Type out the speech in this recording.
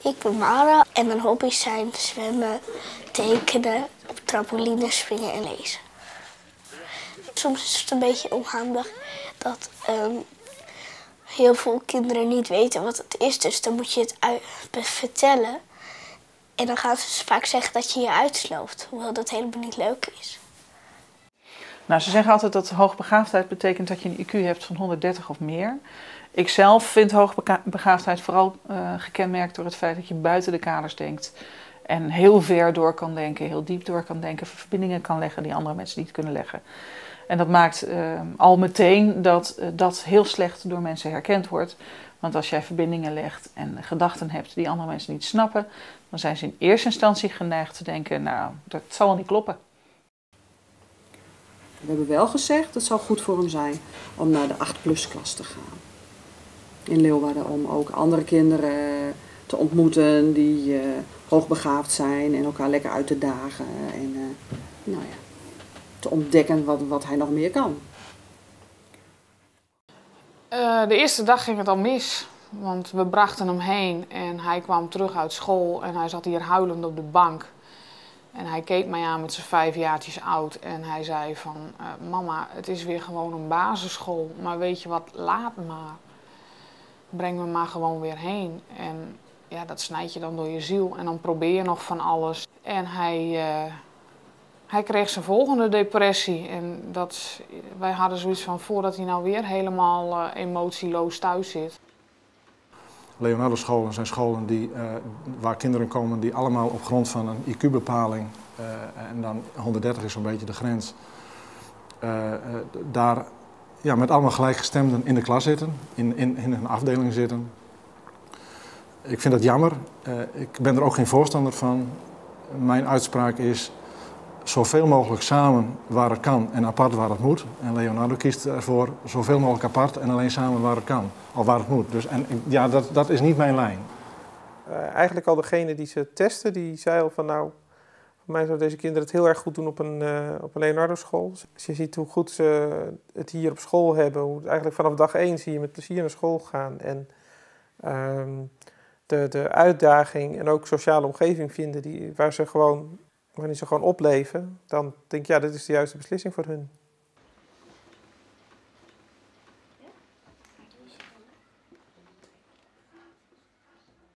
Ik ben Mara en mijn hobby's zijn zwemmen, tekenen, op trampoline springen en lezen. Soms is het een beetje onhandig dat heel veel kinderen niet weten wat het is. Dus dan moet je het vertellen. En dan gaan ze vaak zeggen dat je je uitslooft, hoewel dat helemaal niet leuk is. Nou, ze zeggen altijd dat hoogbegaafdheid betekent dat je een IQ hebt van 130 of meer. Ik zelf vind hoogbegaafdheid vooral gekenmerkt door het feit dat je buiten de kaders denkt. En heel ver door kan denken, heel diep door kan denken, verbindingen kan leggen die andere mensen niet kunnen leggen. En dat maakt al meteen dat dat heel slecht door mensen herkend wordt. Want als jij verbindingen legt en gedachten hebt die andere mensen niet snappen, dan zijn ze in eerste instantie geneigd te denken, nou, dat zal wel niet kloppen. We hebben wel gezegd, het zal goed voor hem zijn om naar de 8+ klas te gaan. In Leeuwarden, om ook andere kinderen te ontmoeten die hoogbegaafd zijn en elkaar lekker uit te dagen. En te ontdekken wat hij nog meer kan. De eerste dag ging het al mis, want we brachten hem heen en hij kwam terug uit school en hij zat hier huilend op de bank. En hij keek mij aan met zijn 5 jaartjes oud en hij zei van, mama, het is weer gewoon een basisschool, maar weet je wat, laat maar. Breng me maar gewoon weer heen. En ja, dat snijd je dan door je ziel en dan probeer je nog van alles. En hij kreeg zijn volgende depressie en wij hadden zoiets van, voordat hij nou weer helemaal emotieloos thuis zit. Leonardo scholen zijn scholen waar kinderen komen die allemaal op grond van een IQ-bepaling, en dan 130 is zo'n beetje de grens, daar met allemaal gelijkgestemden in de klas zitten, in een afdeling zitten. Ik vind dat jammer. Ik ben er ook geen voorstander van. Mijn uitspraak is zoveel mogelijk samen waar het kan en apart waar het moet. En Leonardo kiest ervoor zoveel mogelijk apart en alleen samen waar het kan, of waar het moet. Dus, dat is niet mijn lijn. Eigenlijk al degene die ze testen, die zei al van nou, voor mij zouden deze kinderen het heel erg goed doen op een Leonardo school. Als je ziet hoe goed ze het hier op school hebben, hoe het eigenlijk vanaf dag 1 zie je met plezier naar school gaan. En de uitdaging en ook sociale omgeving vinden waarin ze gewoon opleven, dan denk ik, ja, dit is de juiste beslissing voor hun.